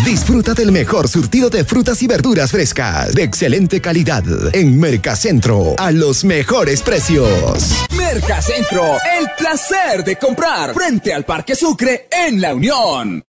Disfruta del mejor surtido de frutas y verduras frescas de excelente calidad en Mercacentro a los mejores precios. Mercacentro, el placer de comprar frente al Parque Sucre en La Unión.